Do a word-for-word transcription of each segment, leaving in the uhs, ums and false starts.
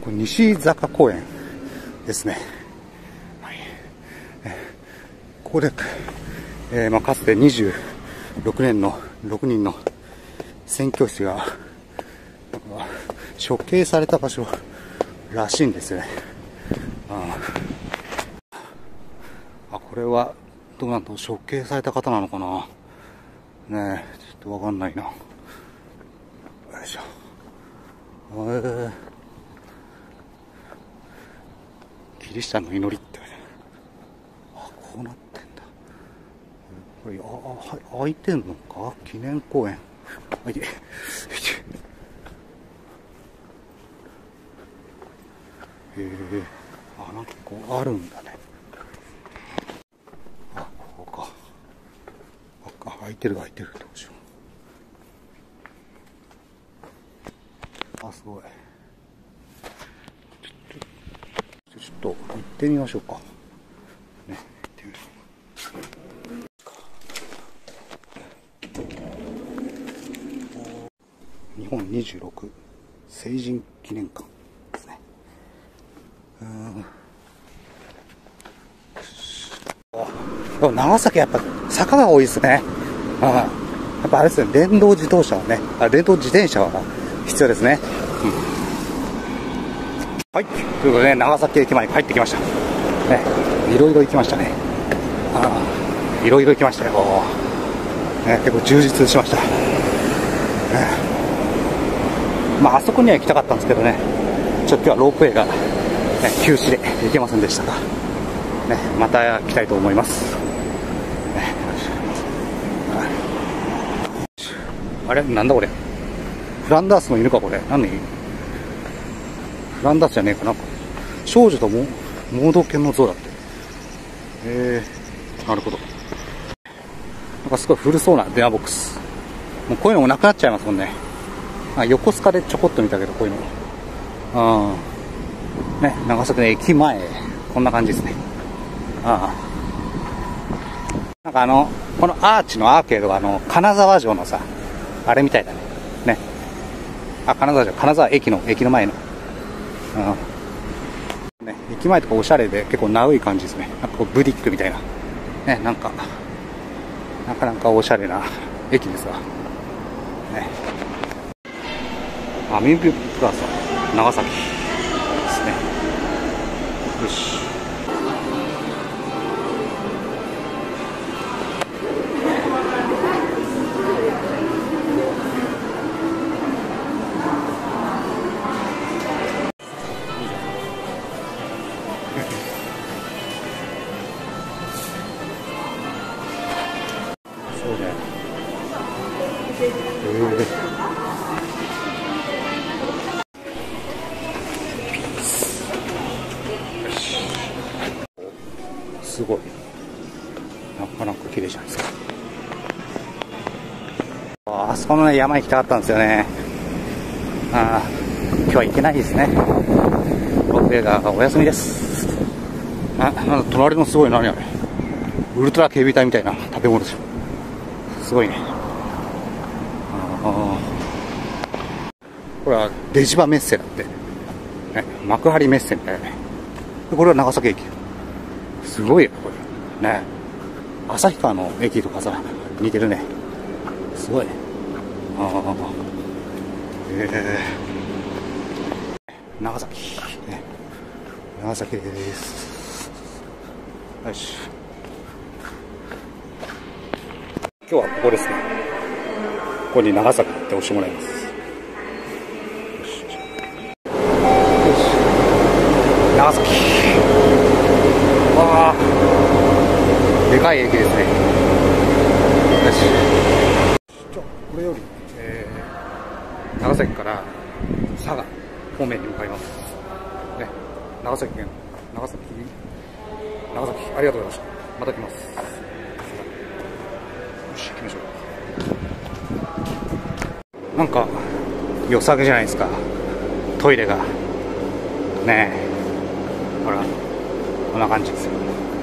これ西坂公園ですね。はい、ここで、えーまあ、かつてにじゅうろくねんのろくにんの宣教師が処刑された場所らしいんですよね。ああ、これはどうなんだろう、処刑された方なのかなねえ、ちょっとわかんないな。よいしょ。えー、キリシタンの祈りって書いてある。あ、こうなってんだ。これ、あ、あ、開いてんのか、記念公園。あ、いて、いて。へえ、あ、なんかこうあるんだね。あ、ここか。あ、開いてる開いてる。どうしよう。あ、すごい。ちょ、ちょっと行ってみましょうか。ね、行ってみましょう。日本にじゅうろく成人記念館ですね。うーん。でも長崎やっぱ坂が多いですね。ああ、やっぱあれですね、電動自動車はね、あ、電動自転車は必要ですね。うん、はい、ということで、ね、長崎駅前に帰ってきました。ね、いろいろ行きましたね。ああ、いろいろ行きましたよ。ね、結構充実しました。ね、まああそこには行きたかったんですけどね、ちょっと今日はロープウェイが、ね、休止で行けませんでしたが、ね、また来たいと思います。あれなんだこれ、フランダースの犬かこれ、何？フランダースじゃねえかな、少女とも盲導犬の像だって。えー、なるほど。なんかすごい古そうな電話ボックス、もうこういうのもなくなっちゃいますもんね。あ、横須賀でちょこっと見たけど、こういうのああね、長崎の駅前こんな感じですね。ああ、なんかあのこのアーチのアーケードがあの金沢城のさあれみたいだね。ね。あ、金沢城、金沢駅の、駅の前の。うん。ね、駅前とかおしゃれで結構ナウい感じですね。なんかこうブディックみたいな。ね、なんか、なかなかおしゃれな駅ですわ。ね。アミューズプラザ、長崎ですね。よし。すごい、なかなか綺麗じゃないですか。あそこの、ね、山行きたかったんですよね。ああ、今日は行けないですね。ロープウェイがお休みです。あ、なんか隣のすごい、何あれ、ウルトラ警備隊みたいな建物ですよ。すごいね。あ、これは出島メッセだって、ね、幕張メッセみたいなね。これは長崎駅。すごいよこれね。旭川の駅とかさ似てるね。すごいね。ああ、えー、長崎、ね、長崎です。よし、今日はここですね。ここに長崎って押してもらいます。よし、よし、長崎、わあ、でかい駅ですね。よし、じゃあこれより、えー、長崎から佐賀方面に向かいますね。長崎県、長崎、長崎、ありがとうございました。また来ます。よし、行きましょう。なんか良さげじゃないですか、トイレがねえ。ほら、こんな感じですよ。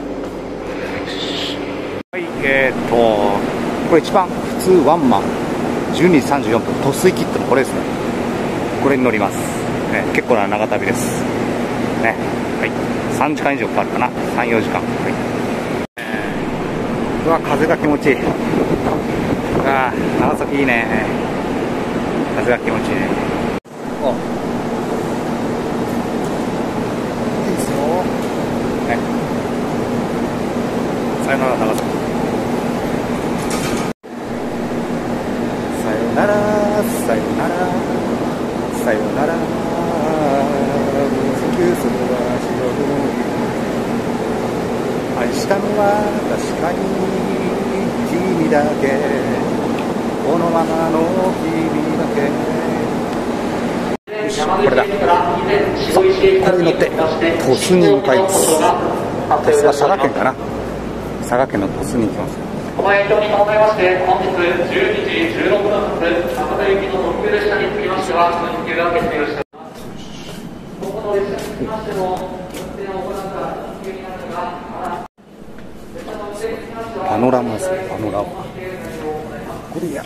はい、えーっとこれ一番普通ワンマンじゅうにじさんじゅうよんぷん、突水キットのこれですね。これに乗ります。 ね、結構な長旅です。ね。はい。さんじかん以上かかるかな。さん、よじかん。はい。うわ、風が気持ちいい。うわ、長崎いいね。風が気持ちいいね。お、いいですよ。ね。さよなら長崎。さよなら、さよなら、さよなら。明日のは確かに君だけ、このままの君だけ。よし、これだ。さあ、これに乗って鳥栖に向かいます。鳥栖は佐賀県かな。佐賀県の鳥栖に行きます。 この影響に伴いまして、本日じゅうにじじゅうろくふん発、博多行きの特急列車につきましては、運休が決定をしております。ここの列車につきましても、運転を行った運休になるが、 パノラマですね、パノラマ。これや。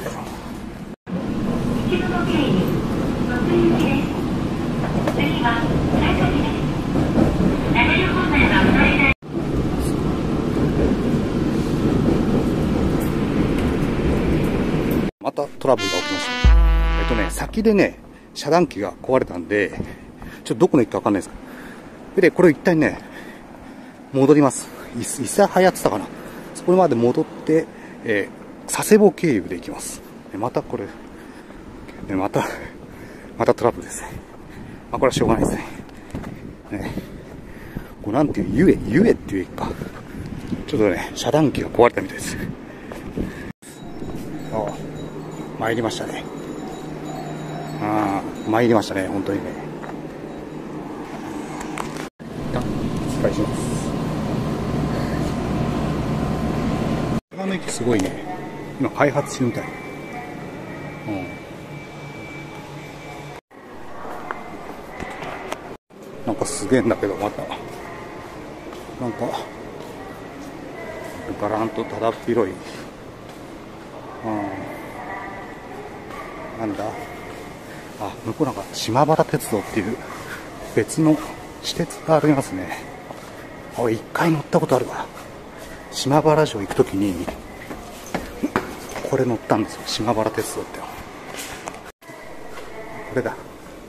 またトラブルが起きました。えっとね、先でね、遮断機が壊れたんで、ちょっとどこの駅かわかんないですか。で、これ一旦ね、戻ります。い諫早ってたかな。そこまで戻って、えー、佐世保経由で行きます。またこれ、また、またトラブルですね。まあ、これはしょうがないですね。ね、これなんていう、ゆえ、ゆえっていう駅か。ちょっとね、遮断機が壊れたみたいです。ああ、参りましたね。ああ、参りましたね、本当にね。一旦、失礼します。長野駅すごいね。今開発中みたい。うん。なんかすげえんだけど、また。なんか、ガランとただっ広い。うん。なんだ。あ、向こうなんか島原鉄道っていう別の私鉄がありますね。あ、一回乗ったことあるわ。島原城行くときに、これ乗ったんですよ。島原鉄道って。これだ。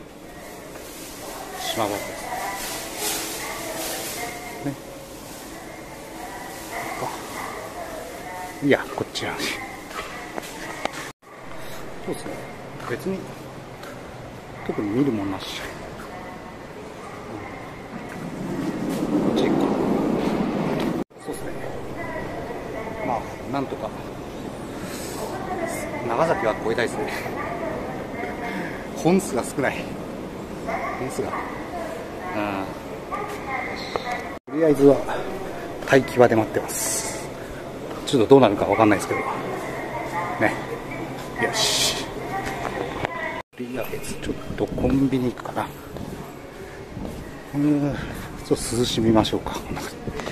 島原鉄道。ね。いや、こっちや。そうですね。別に、特に見るもんなし。こっち行くか。そうですね。まあ、なんとか。長崎は越えたいですね。本数が少ない。本数が。うん。とりあえずは待機場で待ってます。ちょっとどうなるかわかんないですけど。ね。よし。とりあえずちょっとコンビニ行くかな。うーん。ちょっと涼しみましょうか。こんな感じ。